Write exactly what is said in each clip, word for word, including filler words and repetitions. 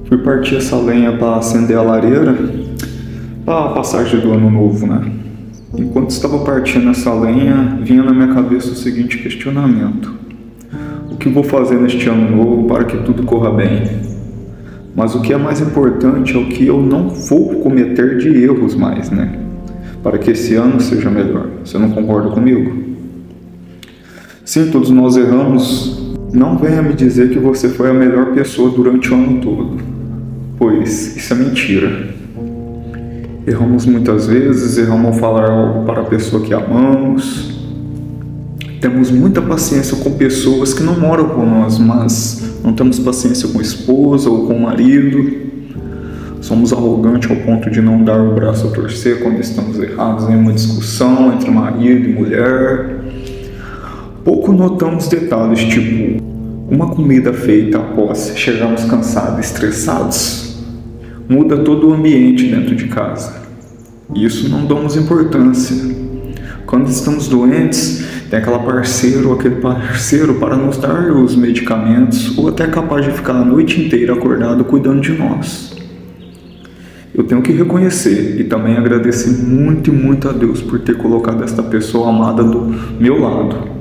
Fui partir essa lenha para acender a lareira para a passagem do ano novo, né? Enquanto estava partindo essa lenha, vinha na minha cabeça o seguinte questionamento: o que vou fazer neste ano novo para que tudo corra bem? Mas o que é mais importante é o que eu não vou cometer de erros mais, né? Para que esse ano seja melhor. Você não concorda comigo? Sim, todos nós erramos. Não venha me dizer que você foi a melhor pessoa durante o ano todo, pois isso é mentira. Erramos muitas vezes, erramos ao falar algo para a pessoa que amamos. Temos muita paciência com pessoas que não moram com nós, mas não temos paciência com a esposa ou com o marido. Somos arrogantes ao ponto de não dar o braço a torcer quando estamos errados em uma discussão entre marido e mulher. Pouco notamos detalhes, tipo uma comida feita após chegarmos cansados e estressados muda todo o ambiente dentro de casa. Isso não damos importância. Quando estamos doentes, tem aquela parceira ou aquele parceiro para nos dar os medicamentos ou até capaz de ficar a noite inteira acordado cuidando de nós. Eu tenho que reconhecer e também agradecer muito e muito a Deus por ter colocado esta pessoa amada do meu lado.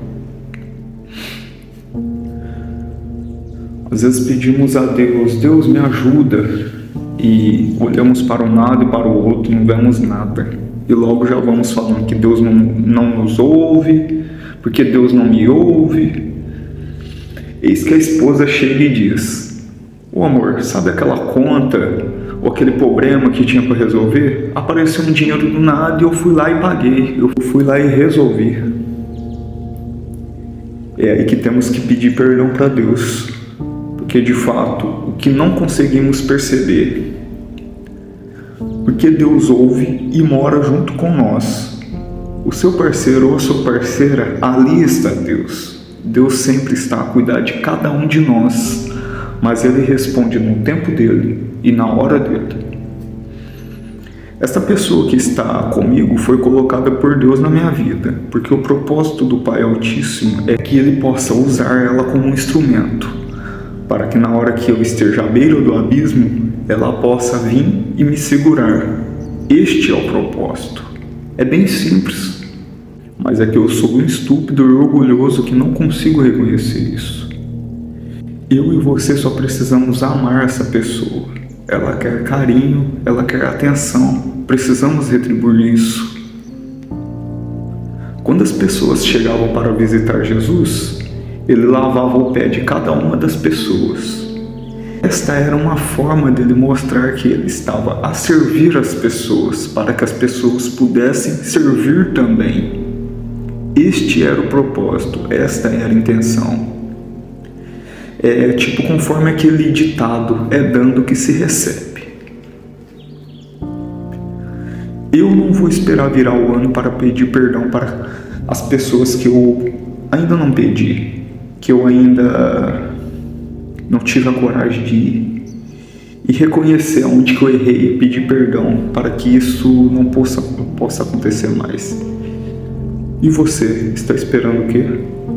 Às vezes pedimos a Deus, Deus me ajuda, e olhamos para um lado e para o outro, não vemos nada. E logo já vamos falando que Deus não, não nos ouve, porque Deus não me ouve. Eis que a esposa chega e diz: ô amor, sabe aquela conta ou aquele problema que tinha para resolver? Apareceu um dinheiro do nada e eu fui lá e paguei, eu fui lá e resolvi. É aí que temos que pedir perdão para Deus, porque de fato o que não conseguimos perceber, porque Deus ouve e mora junto com nós. O seu parceiro ou a sua parceira, ali está Deus. Deus sempre está a cuidar de cada um de nós, mas Ele responde no tempo dele e na hora dele. Esta pessoa que está comigo foi colocada por Deus na minha vida, porque o propósito do Pai Altíssimo é que Ele possa usar ela como um instrumento, para que na hora que eu esteja à beira do abismo, ela possa vir e me segurar. Este é o propósito. É bem simples, mas é que eu sou um estúpido e orgulhoso que não consigo reconhecer isso. Eu e você só precisamos amar essa pessoa. Ela quer carinho, ela quer atenção. Precisamos retribuir isso. Quando as pessoas chegavam para visitar Jesus, Ele lavava o pé de cada uma das pessoas. Esta era uma forma dele mostrar que ele estava a servir as pessoas, para que as pessoas pudessem servir também. Este era o propósito, esta era a intenção. É tipo conforme aquele ditado, é dando que se recebe. Eu não vou esperar virar o ano para pedir perdão para as pessoas que eu ainda não pedi, que eu ainda não tive a coragem de ir, e reconhecer onde que eu errei e pedir perdão para que isso não possa, não possa acontecer mais. E você, está esperando o quê?